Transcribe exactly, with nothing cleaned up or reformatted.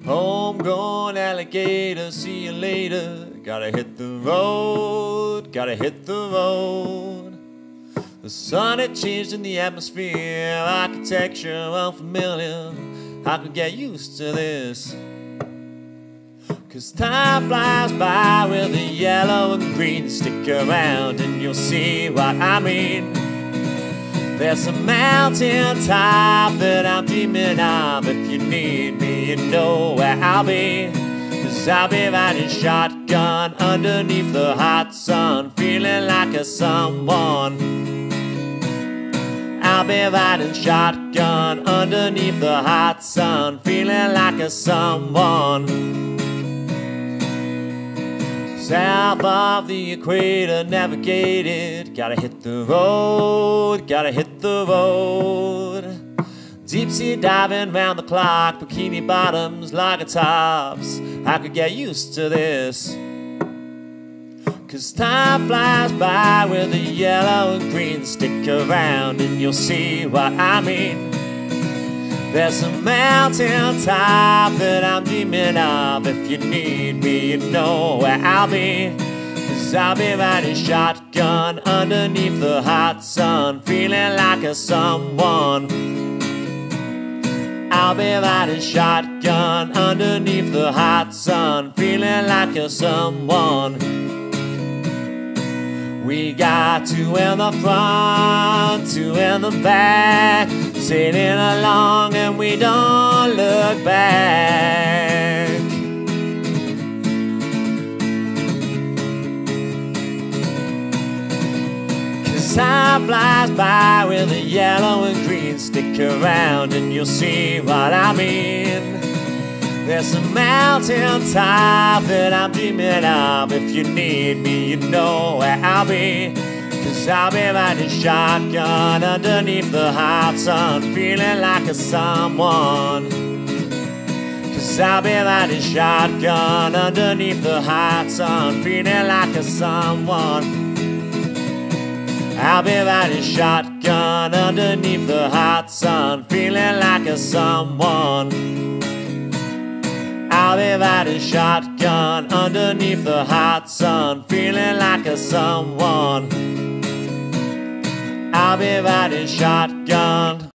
Homegrown alligator, see you later. Gotta hit the road, gotta hit the road. The sun had changed in the atmosphere, architecture unfamiliar. I could get used to this, 'cause time flies by with the yellow and green. Stick around and you'll see what I mean. There's a mountain top that I'm dreaming of. If you need me, you know where I'll be. 'Cause I'll be riding shotgun underneath the hot sun, feeling like a someone. I'll be riding shotgun underneath the hot sun, feeling like a someone. South of the equator, navigated. Gotta hit the road, gotta hit the road. Deep sea diving round the clock, bikini bottoms, lager tops. I could get used to this, 'cause time flies by with the yellow and green. Stick around and you'll see what I mean. There's a mountain top that I'm dreaming of. If you need me, you know where I'll be. 'Cause I'll be riding shotgun underneath the hot sun, feeling like a someone. I'll be riding shotgun underneath the hot sun, feeling like a someone. We got two in the front, two in the back, sailing along and we don't look back. 'Cause time flies by with the yellow and green. Stick around and you'll see what I mean. There's a mountain top that I'm dreaming of. If you need me, you know where I'll be. 'Cause I'll be riding shotgun underneath the hot sun, feeling like a someone. 'Cause I'll be riding shotgun underneath the hot sun, feeling like a someone. I'll be riding shotgun underneath the hot sun, feeling like a someone. I'll be riding shotgun underneath the hot sun, feeling like a someone. I'll be riding shotgun.